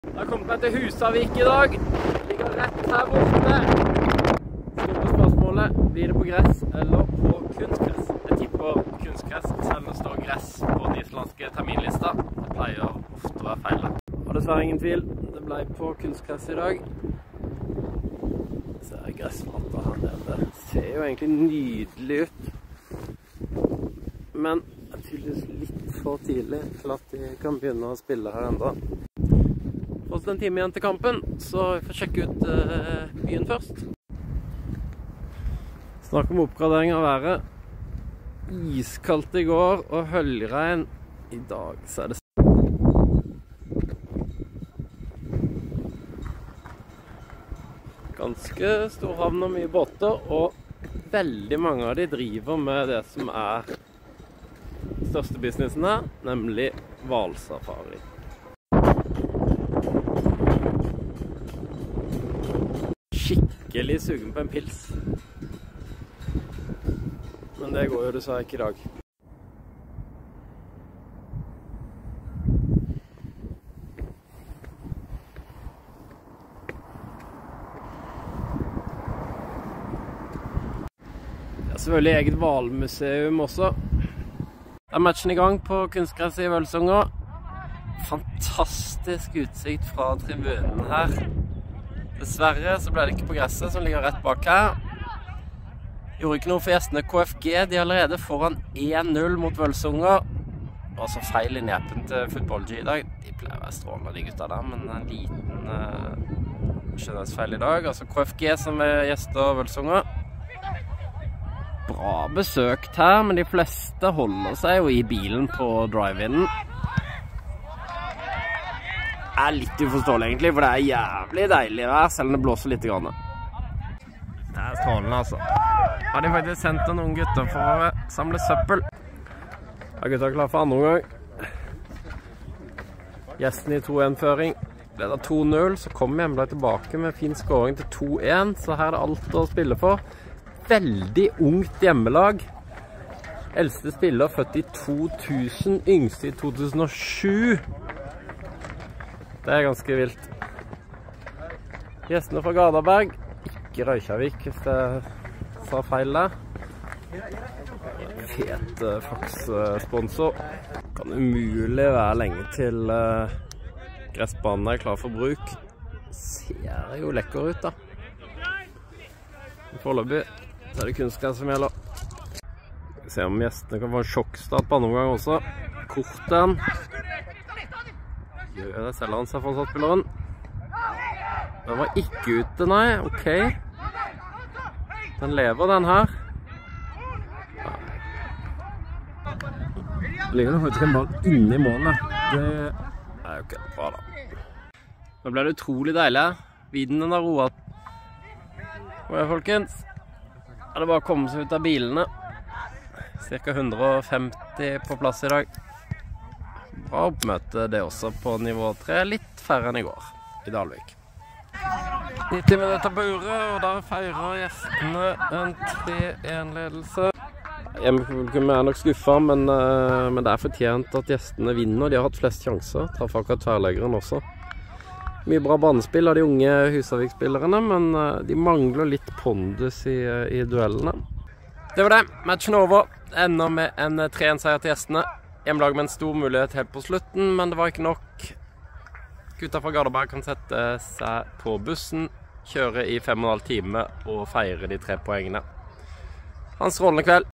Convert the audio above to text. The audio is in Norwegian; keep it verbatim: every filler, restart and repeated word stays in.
Jeg har kommet meg til Husavik i dag. Ligger rett her borte. Store spørsmålet, blir det på gress eller på kunstgress? Jeg tipper kunstgress, selv om det står gress på den islandske terminlista. Det pleier ofte å være feil. Og dessverre ingen tvil, det ble på kunstgress i dag. Så er gressmatta her nede. Det ser jo egentlig nydelig ut. Men det er tydeligvis litt for tidlig til at de kan begynne å spille her enda. Fått en time igjen til kampen, så vi får sjekke ut uh, byen først. Snakk om oppgradering av været. Iskaldt i går og høljregn i dag, så er det ganske stor havn og mye båter, og veldig mange av de driver med det som er største businessen her, nemlig hvalsafari. Skikkelig sugen på en pils. Men det går jo dessverre ikke i dag. Det er selvfølgelig eget hvalmuseum også. Da er matchen i gang på kunstgress i Vølsunga. Fantastisk utsikt fra tribunen her. Dessverre så ble det ikke på gresset som ligger rett bak her. Gjorde ikke noe for gjestene K F G, de er allerede foran én null mot Vølsunga. Altså feil i nepen til Football G i dag. De pleier å være strålende de gutta der, men en liten uh, skjønnhetsfeil i dag. Altså K F G som er gjester av Vølsunga. Bra besøkt her, men de fleste holder seg jo i bilen på drive-in. Det er litt uforståelig egentlig, for det er jævlig deilig vær, selv om det blåser litt grann. Det er strålende altså. Har de faktisk sendt noen unge gutter for å samle søppel. Ja, gutta er klar for andre omgang. Gjesten i to en-føring. Ble det to null, så kommer Hjemdal tilbake med fin scoring til to en, så her er det alt å spille for. Veldig ungt hjemmelag. Eldste spiller født i to tusen, yngste i to tusen og sju. Det er ganske vilt. Gjestene fra Gardaberg, ikke Reykjavik, hvis jeg sa feil der. Fet Fax-sponsor. Kan umulig være lenge til uh, gressbanen er klar for bruk. Ser jo lekker ut da. I foreløpig så er det kunstgress som gjelder. Vi ser om gjestene kan få en sjokkstart på andre omgang også. Korten. Gjør det selv han seg for spilleren. Den var ikke ute, nei. Ok. Den lever, den her. Ja. Det ligger nok faktisk en ball inne i målet. Det er jo ikke bra da. Nå ble det utrolig deilig. Vinden har roet. Hva er folkens? Er det bare å komme seg ut av bilene. Cirka hundre og femti på plass i dag. Bra oppmøte det også på nivå tre, litt færre enn i går i Dalvik. nitti minutter på uret, og der feirer gjestene en tre en-ledelse. Hjemmepublikum er nok skuffet, men, men det er fortjent at gjestene vinner. De har hatt flest sjanser, traff akkurat tverrleggeren også. Mye bra banespill av de unge Husavik-spillerne, men de mangler litt pondus i, i duellene. Det var det, matchen over. Ender med en tre en-seier til gjestene. Hjemmelag med en stor mulighet helt på slutten, men det var ikke nok. Gutta fra Gardaberg kan sette seg på bussen, kjøre i fem og en halv time og feire de tre poengene. Ha en strålende kveld.